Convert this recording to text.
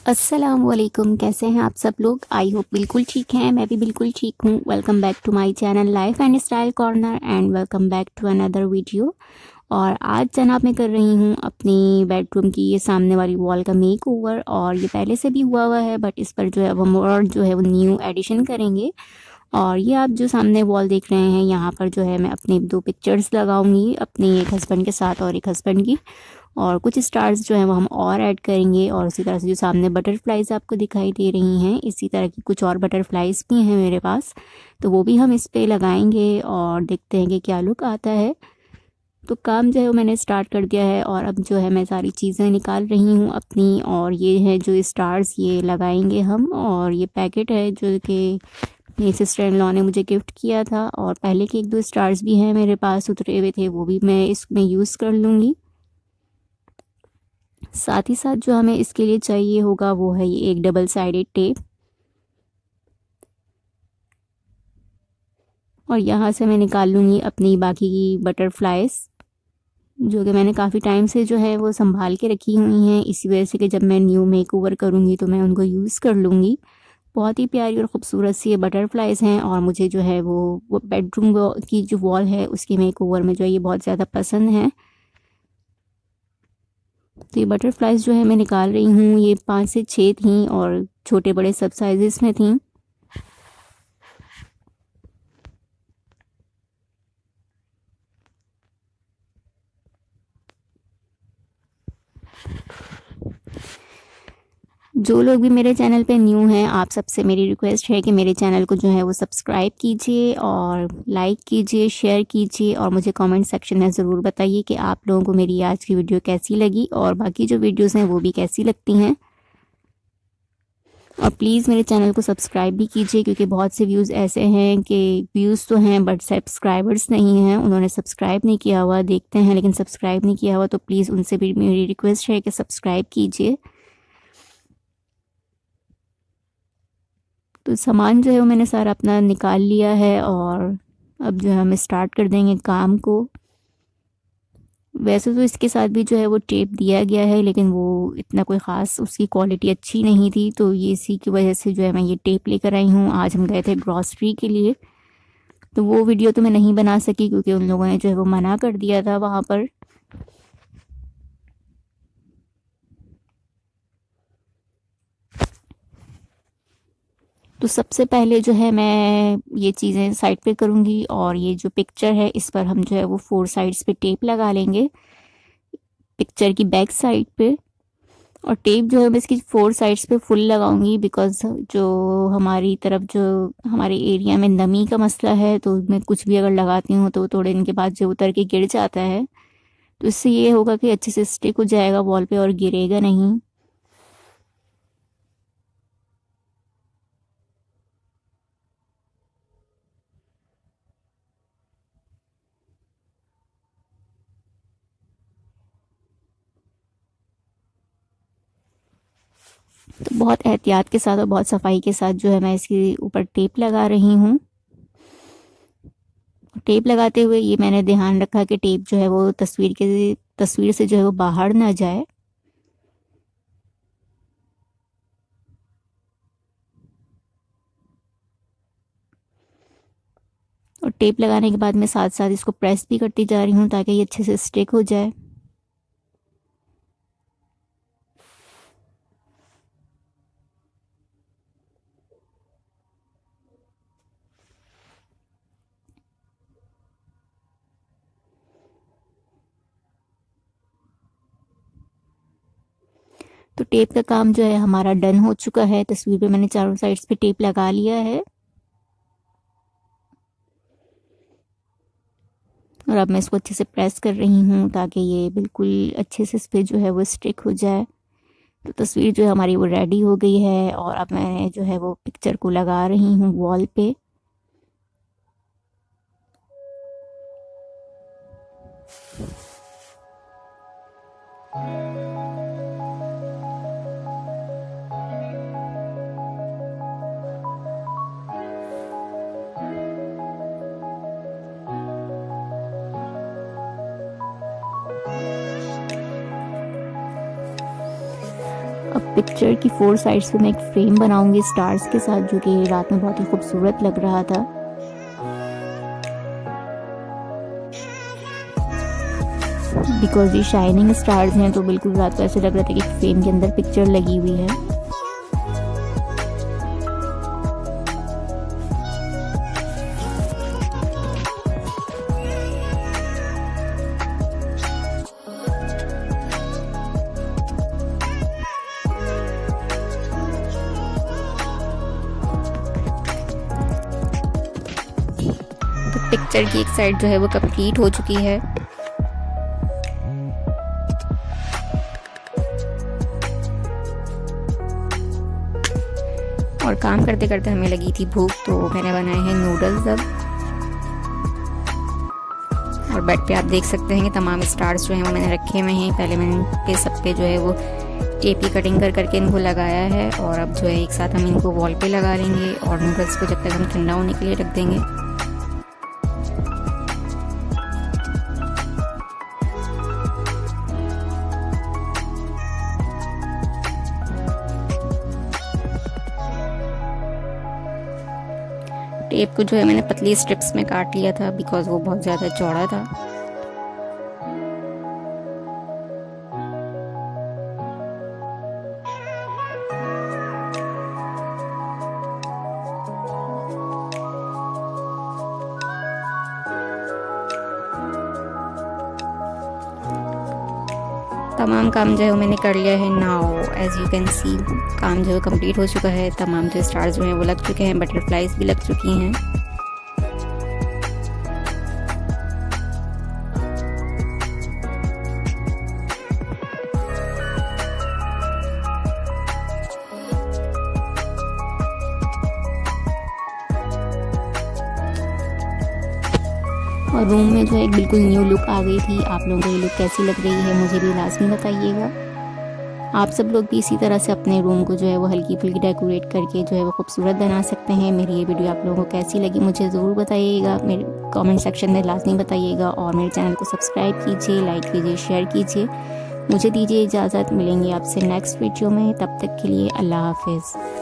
अस्सलामुअलैकुम। कैसे हैं आप सब लोग? आई होप बिल्कुल ठीक हैं। मैं भी बिल्कुल ठीक हूँ। Welcome back to my channel life and style corner and welcome back to another video. और आज जनाब मैं कर रही हूँ अपनी बेडरूम की ये सामने वाली वॉल का मेक ओवर। और ये पहले से भी हुआ है बट इस पर जो है वो और जो है वो न्यू एडिशन करेंगे। और ये आप जो सामने वॉल देख रहे हैं यहाँ पर जो है मैं अपनी 2 पिक्चर्स लगाऊंगी, अपनी एक हस्बैंड के साथ और एक हस्बैंड की। और कुछ स्टार्स जो हैं वो हम और ऐड करेंगे। और उसी तरह से जो सामने बटरफ्लाइज आपको दिखाई दे रही हैं, इसी तरह की कुछ और बटरफ्लाइज भी हैं मेरे पास, तो वो भी हम इस पे लगाएंगे और देखते हैं कि क्या लुक आता है। तो काम जो है वो मैंने स्टार्ट कर दिया है और अब जो है मैं सारी चीज़ें निकाल रही हूँ अपनी। और ये है जो स्टार्स ये लगाएंगे हम। और ये पैकेट है जो कि मेरी सिस्टर इन लॉ ने मुझे गिफ्ट किया था। और पहले के 1-2 स्टार्स भी हैं मेरे पास उतरे हुए थे, वो भी मैं इसमें यूज़ कर लूँगी। साथ ही साथ जो हमें इसके लिए चाहिए होगा वो है ये एक डबल साइडेड टेप। और यहाँ से मैं निकाल लूँगी अपनी बाकी की बटरफ्लाइज, जो कि मैंने काफ़ी टाइम से जो है वो संभाल के रखी हुई हैं, इसी वजह से कि जब मैं न्यू मेक ओवर करूँगी तो मैं उनको यूज़ कर लूँगी। बहुत ही प्यारी और ख़ूबसूरत सी ये बटरफ्लाइज हैं और मुझे जो है वो बेडरूम की जो वॉल है उसके मेक ओवर में जो है ये बहुत ज़्यादा पसंद है। तो ये बटरफ्लाइज जो है मैं निकाल रही हूँ। ये 5 से 6 थी और छोटे बड़े सब साइजेस में थी। जो लोग भी मेरे चैनल पे न्यू हैं, आप सबसे मेरी रिक्वेस्ट है कि मेरे चैनल को जो है वो सब्सक्राइब कीजिए और लाइक कीजिए, शेयर कीजिए और मुझे कमेंट सेक्शन में ज़रूर बताइए कि आप लोगों को मेरी आज की वीडियो कैसी लगी और बाकी जो वीडियोस हैं वो भी कैसी लगती हैं। और प्लीज़ मेरे चैनल को सब्सक्राइब भी कीजिए, क्योंकि बहुत से व्यूज़ ऐसे हैं कि व्यूज़ तो हैं बट सब्सक्राइबर्स नहीं हैं, उन्होंने सब्सक्राइब नहीं किया हुआ, देखते हैं लेकिन सब्सक्राइब नहीं किया हुआ। तो प्लीज़ उनसे भी मेरी रिक्वेस्ट है कि सब्सक्राइब कीजिए। तो सामान जो है वो मैंने सारा अपना निकाल लिया है और अब जो है हम स्टार्ट कर देंगे काम को। वैसे तो इसके साथ भी जो है वो टेप दिया गया है, लेकिन वो इतना कोई ख़ास उसकी क्वालिटी अच्छी नहीं थी, तो ये इसी की वजह से जो है मैं ये टेप लेकर आई हूँ। आज हम गए थे ग्रॉसरी के लिए, तो वो वीडियो तो मैं नहीं बना सकी क्योंकि उन लोगों ने जो है वो मना कर दिया था वहाँ पर। तो सबसे पहले जो है मैं ये चीज़ें साइड पे करूँगी और ये जो पिक्चर है इस पर हम जो है वो 4 साइड्स पे टेप लगा लेंगे, पिक्चर की बैक साइड पे। और टेप जो है मैं इसकी 4 साइड्स पे फुल लगाऊंगी, बिकॉज जो हमारी तरफ जो हमारे एरिया में नमी का मसला है, तो मैं कुछ भी अगर लगाती हूँ तो थोड़े दिन के बाद जो उतर के गिर जाता है, तो इससे ये होगा कि अच्छे से स्टिक हो जाएगा वॉल पे और गिरेगा नहीं। तो बहुत एहतियात के साथ और बहुत सफाई के साथ जो है मैं इसके ऊपर टेप लगा रही हूँ। टेप लगाते हुए ये मैंने ध्यान रखा कि टेप जो है वो तस्वीर से जो है वो बाहर ना जाए। और टेप लगाने के बाद मैं साथ साथ इसको प्रेस भी करती जा रही हूँ ताकि ये अच्छे से स्टिक हो जाए। तो टेप का काम जो है हमारा डन हो चुका है। तस्वीर पे मैंने चारों साइड्स पे टेप लगा लिया है और अब मैं इसको अच्छे से प्रेस कर रही हूँ ताकि ये बिल्कुल अच्छे से इस पे जो है वो स्टिक हो जाए। तो तस्वीर जो है हमारी वो रेडी हो गई है और अब मैं जो है वो पिक्चर को लगा रही हूँ वॉल पे। अब पिक्चर की 4 साइड्स पे मैं एक फ्रेम बनाऊंगी स्टार्स के साथ, जो कि रात में बहुत ही खूबसूरत लग रहा था। बिकॉज ये शाइनिंग स्टार्स हैं तो बिल्कुल रात को ऐसे लग रहा था कि फ्रेम के अंदर पिक्चर लगी हुई है। तो पिक्चर की एक साइड जो है वो कंप्लीट हो चुकी है। और काम करते करते हमें लगी थी भूख, तो मैंने बनाए हैं नूडल्स अब। और बेड पे आप देख सकते हैं कि तमाम स्टार्स जो हैं वो मैंने रखे हुए हैं। पहले मैंने इनके सब पे जो है वो टेप की कटिंग कर करके इनको लगाया है, और अब जो है एक साथ हम इनको वॉल पे लगा लेंगे और नूडल्स को जब तक हम ठंडा होने के लिए रख देंगे। टेप को जो है मैंने पतली स्ट्रिप्स में काट लिया था बिकॉज वो बहुत ज़्यादा चौड़ा था। तमाम काम जो है वो मैंने कर लिया है। Now as you can see काम जो है कंप्लीट हो चुका है। तमाम जो स्टार्स जो हैं वो लग चुके हैं, बटरफ्लाइज भी लग चुकी हैं। और रूम में जो है एक बिल्कुल न्यू लुक आ गई थी। आप लोगों को ये लुक कैसी लग रही है मुझे भी लाजमी बताइएगा। आप सब लोग भी इसी तरह से अपने रूम को जो है वो हल्की फुल्की डेकोरेट करके जो है वो खूबसूरत बना सकते हैं। मेरी ये वीडियो आप लोगों को कैसी लगी मुझे ज़रूर बताइएगा, मेरे कमेंट सेक्शन में लाजमी बताइएगा। और मेरे चैनल को सब्सक्राइब कीजिए, लाइक कीजिए, शेयर कीजिए। मुझे दीजिए इजाज़त, मिलेंगे आपसे नेक्स्ट वीडियो में। तब तक के लिए अल्लाह हाफिज़।